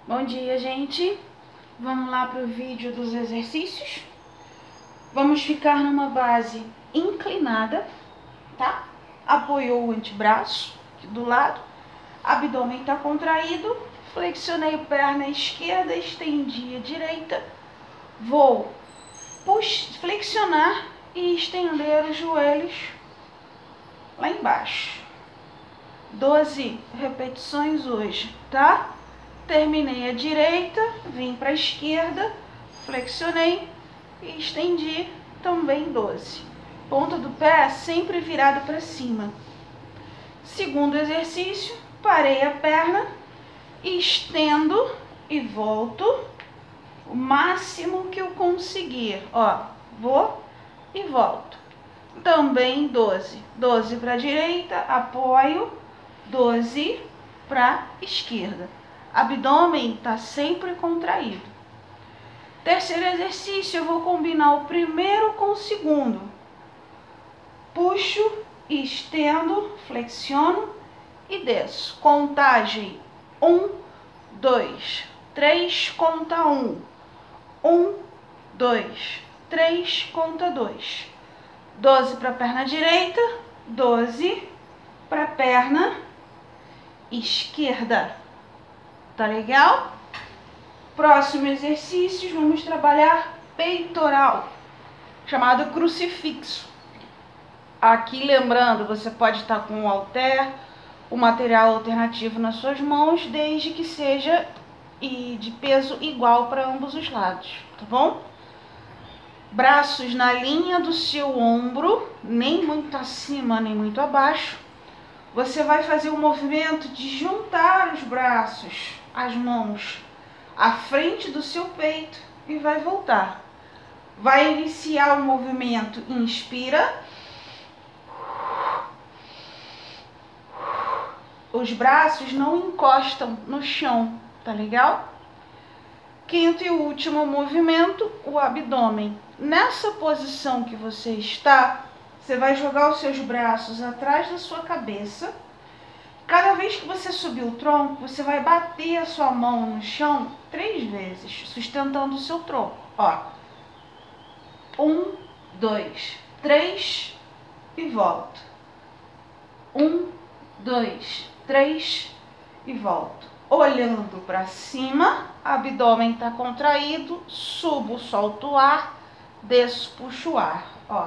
Bom dia, gente. Vamos lá para o vídeo dos exercícios. Vamos ficar numa base inclinada, tá? Apoiou o antebraço aqui do lado, abdômen está contraído, flexionei a perna esquerda, estendi a direita, vou flexionar e estender os joelhos lá embaixo. 12 repetições hoje, tá? Terminei a direita, vim para a esquerda, flexionei e estendi também 12. Ponta do pé sempre virada para cima. Segundo exercício, parei a perna, estendo e volto o máximo que eu conseguir. Ó, vou e volto. Também 12. 12 para a direita, apoio, 12 para a esquerda. Abdômen está sempre contraído. Terceiro exercício, eu vou combinar o primeiro com o segundo. Puxo, estendo, flexiono e desço. Contagem 1, 2, 3, conta 1. 1, 2, 3, conta 2. 12 para a perna direita, 12 para a perna esquerda. Tá legal? Próximo exercício, vamos trabalhar peitoral, chamado crucifixo. Aqui, lembrando, você pode estar com um halter, o material alternativo nas suas mãos, desde que seja de peso igual para ambos os lados, tá bom? Braços na linha do seu ombro, nem muito acima, nem muito abaixo. Você vai fazer o movimento de juntar os braços, as mãos, à frente do seu peito e vai voltar. Vai iniciar o movimento, inspira. Os braços não encostam no chão, tá legal? Quinto e último movimento, o abdômen. Nessa posição que você está, você vai jogar os seus braços atrás da sua cabeça. Cada vez que você subir o tronco, você vai bater a sua mão no chão 3 vezes, sustentando o seu tronco. Ó, 1, 2, 3 e volto. 1, 2, 3 e volto. Olhando para cima, abdômen está contraído, subo, solto o ar, desço, puxo o ar. Ó.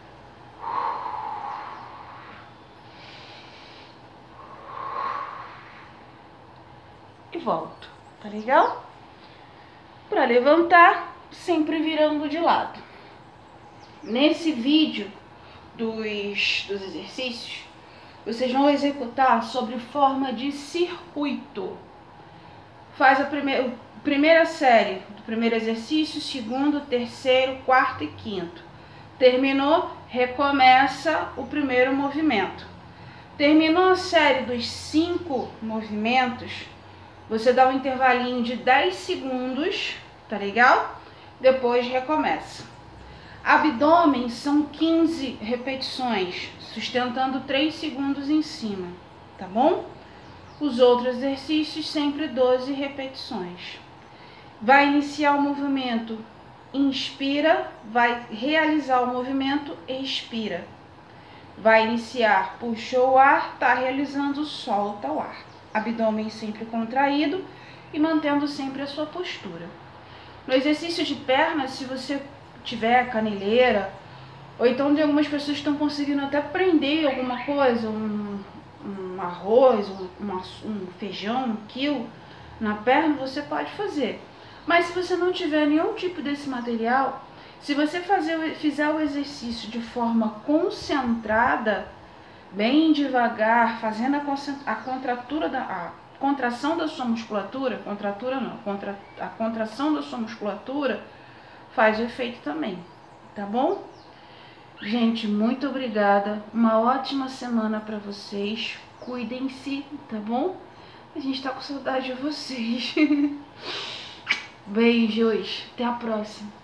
E volto, tá legal? Para levantar, sempre virando de lado. Nesse vídeo dos exercícios, vocês vão executar sobre forma de circuito. Faz a primeira série do primeiro exercício, segundo, terceiro, quarto e quinto. Terminou, recomeça o primeiro movimento. Terminou a série dos 5 movimentos, você dá um intervalinho de 10 segundos, tá legal? Depois recomeça. Abdômen são 15 repetições, sustentando 3 segundos em cima, tá bom? Os outros exercícios sempre 12 repetições. Vai iniciar o movimento, inspira, vai realizar o movimento, expira. Vai iniciar, puxou o ar, tá realizando, solta o ar. Abdômen sempre contraído e mantendo sempre a sua postura. No exercício de pernas, se você tiver caneleira, ou então de algumas pessoas estão conseguindo até prender alguma coisa, um arroz, um feijão, 1 quilo na perna, você pode fazer. Mas se você não tiver nenhum tipo desse material, se você fizer o exercício de forma concentrada, bem devagar, fazendo a contração da sua musculatura, a contração da sua musculatura, faz o efeito também, tá bom? Gente, muito obrigada, uma ótima semana para vocês, cuidem-se, tá bom? A gente tá com saudade de vocês. Beijos, até a próxima.